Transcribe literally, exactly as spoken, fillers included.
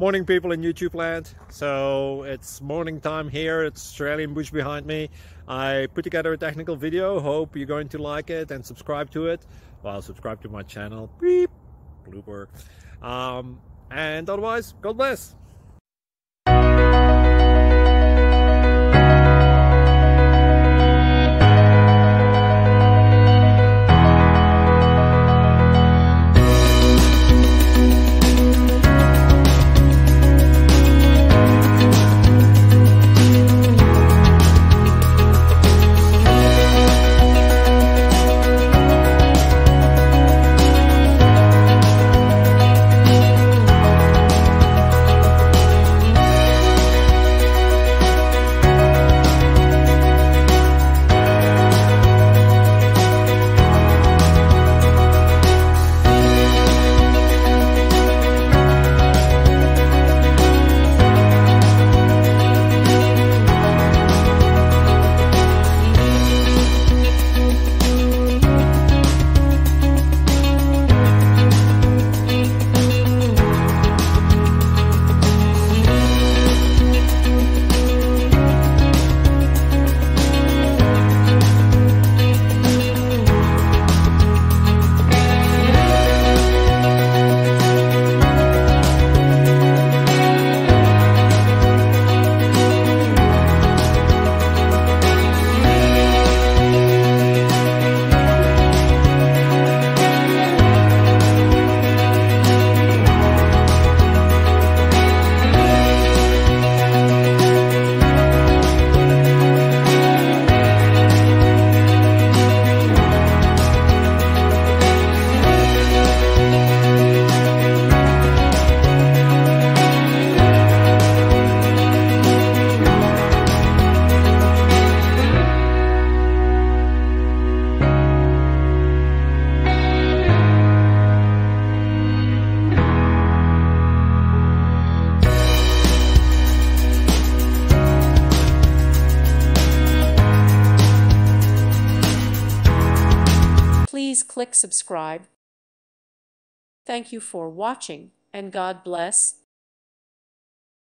Morning, people in YouTube land. So it's morning time here. It's Australian bush behind me. I put together a technical video. Hope you're going to like it and subscribe to it. Well, subscribe to my channel. Beep. Blooper. Um, and otherwise, God bless. Please click subscribe. Thank you for watching, and God bless.